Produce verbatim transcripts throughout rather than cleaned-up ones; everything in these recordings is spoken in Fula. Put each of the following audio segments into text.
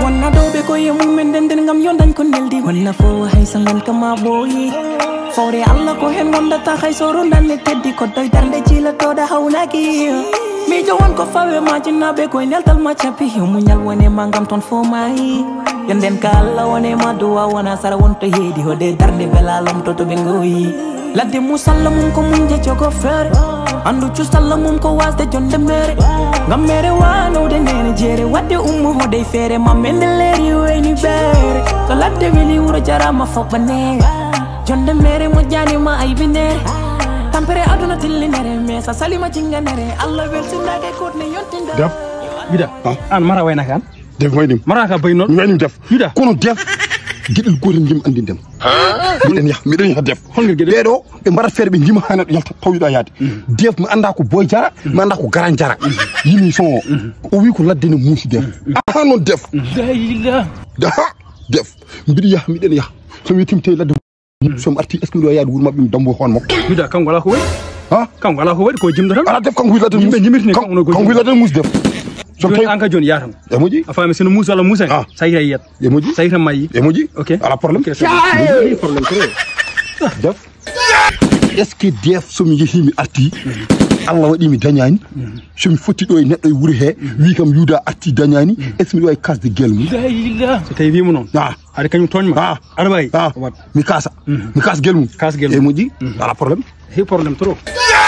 wonna do be ko yemu men den den ngam yon dañ ko neldi walla fo hay sangan kama boyi fawre Allah ko hen wonda ta hay soro dan ne teddi ko doy darde ci la to da hawlaki mi jowon ko fawe ma jinna be ko neltal ma chapi mu nyal wone mangam ton fo mai yanden ka Allah wone ma duwa wona sara wonto heedi hode darde belalom to to be ngoyi ladde musallamum ko munje jogo fere andu cu sallamum ko wasde jonde mere ngam mere wano de nene jere wadde ummu hode fere ma mende leri weni bere to ladde weli wuro jarama fobane jonde mere mo jani ma ay binere tampere aduna tillinere me sa salima jinganere Allah welsinake kodne yontinda def bida an mara wayna kan def waynim mara ka bay non waynim def bida kono def gidel gotel jim andi dem miden ya miden ya def beedo be mbarat fere be jima hana yalta tawida yaade def mi anda ko boy jara mi anda ko garan jara yimi son o wi ko ladde ne musi def ah non def la ilaha da def mbidi ya miden ya so wi timte ladde som arti est ce que do yaade wur mabbe dambo hon mo bida kan wala ko way ha kan wala ko way ko jimdo tan ala def kan wi ladde yimbe jimirtini kan kan wi ladde musi def so tay anka jon yatam emoji afami sino musa la musa sayra yet emoji sayra mayi emoji ok ala problème problème ko def est ce que def so mi yehimi arti Allah wadi mi dañani so mi foti do neddo wuri he wi kam yuda arti dañani est ce mi way kas de gel mu la ilaha so tay wi mu non ah ari kanyum toñma ara bay mi kasa mi kas gel mu kas gel emoji ala problème he problème trop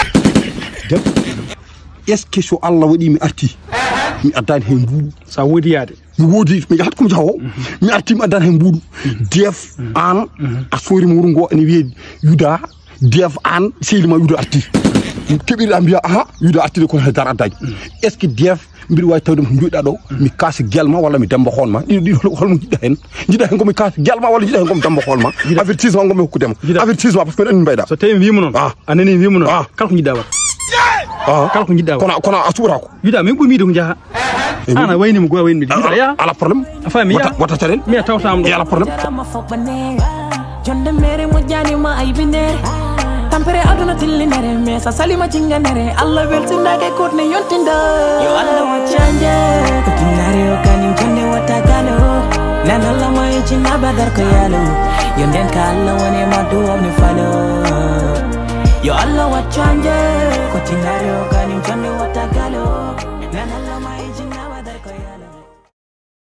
def est ce que so Allah wadi mi arti mi addani hen buudu sa wodi yaade mi wodi mi jahat ko jawo mi arti mi addani hen buudu def an a sori mo wuro ngo ani wi yuda def an selima yuda arti kebiri ambiya aha yuda arti ko ha dar addaji est ce que def mbir way tawdum njuuda do mi kaasi gelma wala mi demba xolma di di hol mo jida hen jida hen ko mi kaasi gelma wala jida hen ko mi demba xolma avertissement ngo mi hokku dem avertissement parce que en mbayda so tay wi mo non anani wi mo non kala ko jida wat ah kala ko jida kono kono asura ko yuda mi bumi do jaha ana wayni mo go wayni yuda ya ala problème afami ya wata taren mi tawtam do ala problème jonde mere mo jani ma ay binere tampere aduna tillinere me sa salima jinganere Allah weltinake kodne yontinda yo Allah wachanje ko tinare o kanim jonde wata galo nana la may jinna badar ko yalo yonden ka Allah wone ma do ni falo yo Allah wachanje ko tinare